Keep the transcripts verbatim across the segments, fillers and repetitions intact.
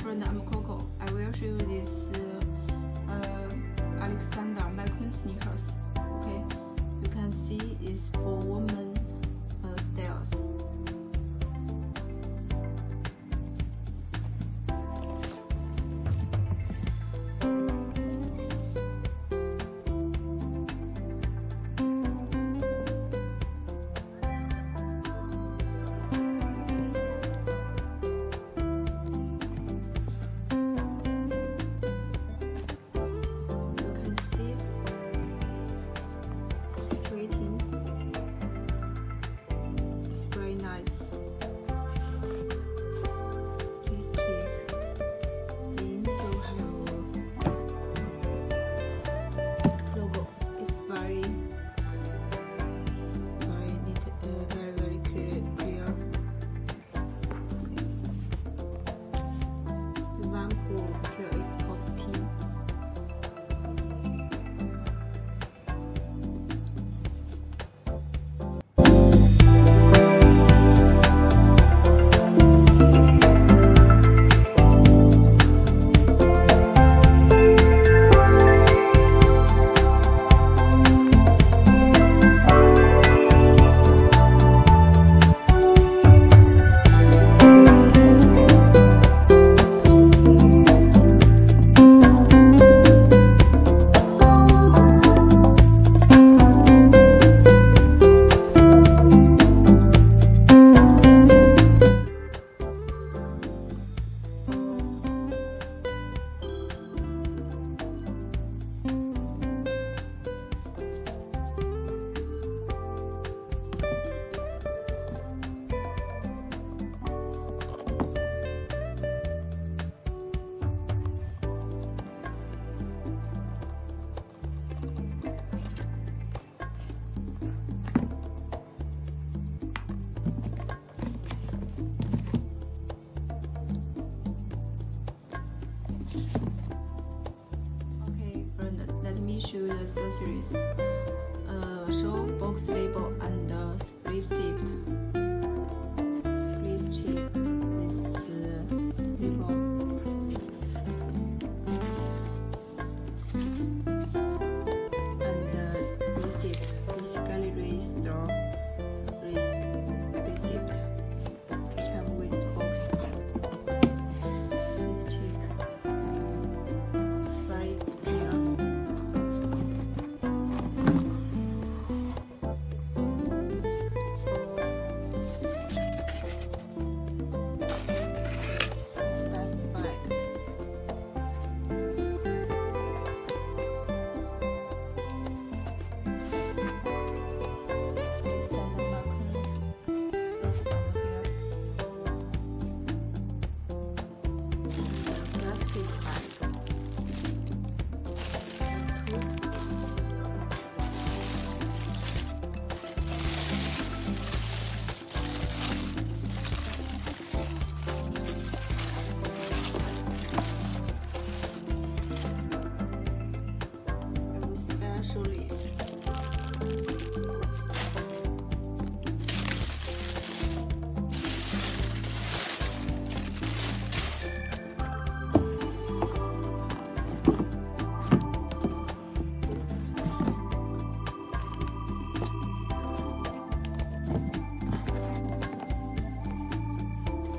friend, I'm Coco. I will show you this uh, uh, Alexander McQUEEN sneakers. Okay, you can see it's for women uh, styles. It's very nice. Please check. They also have a logo. It's very, very neat, uh, very very clear. clear. Okay. The one who here is called skin. Show the accessories, uh, show box label and uh, receipt. Please check this uh, label. And uh, receipt, basically restore receipt. It have with box. Please check. It's very clear.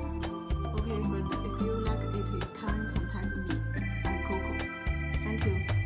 If you like it, you can contact me. I'm Coco. Thank you.